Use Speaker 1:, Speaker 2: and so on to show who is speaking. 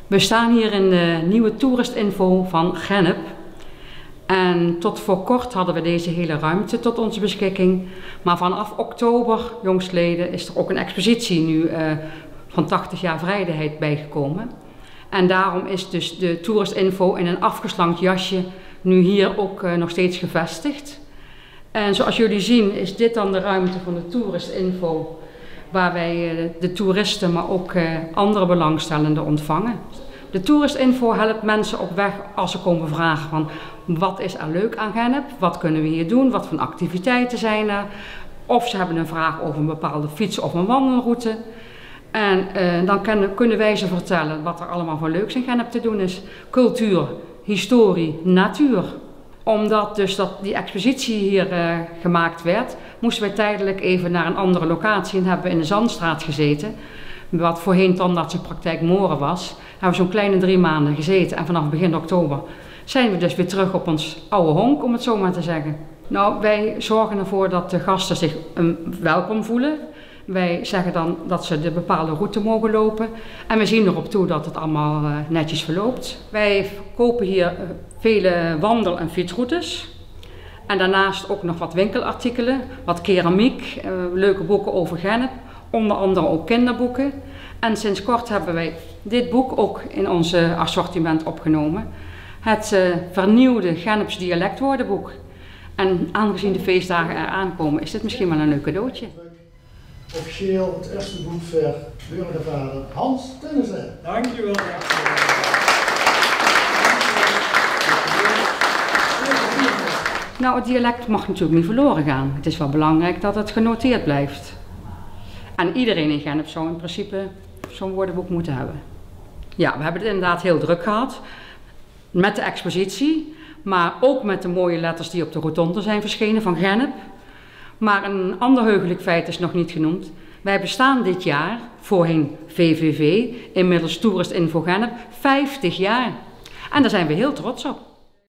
Speaker 1: We staan hier in de nieuwe toeristinfo van Gennep. En tot voor kort hadden we deze hele ruimte tot onze beschikking. Maar vanaf oktober, jongstleden, is er ook een expositie nu van 80 jaar vrijheid bijgekomen. En daarom is dus de toeristinfo in een afgeslankt jasje nu hier ook nog steeds gevestigd. En zoals jullie zien is dit dan de ruimte van de toeristinfo, waar wij de toeristen, maar ook andere belangstellenden ontvangen. De toeristinfo helpt mensen op weg als ze komen vragen van wat is er leuk aan Gennep, wat kunnen we hier doen, wat voor activiteiten zijn er. Of ze hebben een vraag over een bepaalde fiets of een wandelroute. En dan kunnen wij ze vertellen wat er allemaal voor leuks in Gennep te doen is. Cultuur, historie, natuur. Omdat dus die expositie hier gemaakt werd, moesten wij tijdelijk even naar een andere locatie en hebben we in de Zandstraat gezeten. Wat voorheen tandartsenpraktijk Moren was. Hebben we zo'n kleine 3 maanden gezeten en vanaf begin oktober zijn we dus weer terug op ons oude honk, om het zo maar te zeggen. Nou, wij zorgen ervoor dat de gasten zich welkom voelen. Wij zeggen dan dat ze de bepaalde route mogen lopen en we zien erop toe dat het allemaal netjes verloopt. Wij kopen hier vele wandel- en fietsroutes en daarnaast ook nog wat winkelartikelen, wat keramiek, leuke boeken over Gennep, onder andere ook kinderboeken. En sinds kort hebben wij dit boek ook in ons assortiment opgenomen. Het vernieuwde Genneps dialectwoordenboek. En aangezien de feestdagen eraan komen, is dit misschien wel een leuk cadeautje.
Speaker 2: Officieel het eerste boek voor burgervader Hans Tennissen.
Speaker 3: Dankjewel.
Speaker 1: Nou, het dialect mag natuurlijk niet verloren gaan. Het is wel belangrijk dat het genoteerd blijft. En iedereen in Gennep zou in principe zo'n woordenboek moeten hebben. Ja, we hebben het inderdaad heel druk gehad met de expositie, maar ook met de mooie letters die op de rotonde zijn verschenen van Gennep. Maar een ander heugelijk feit is nog niet genoemd. Wij bestaan dit jaar, voorheen VVV, inmiddels Toeristinfo Gennep, 50 jaar. En daar zijn we heel trots op.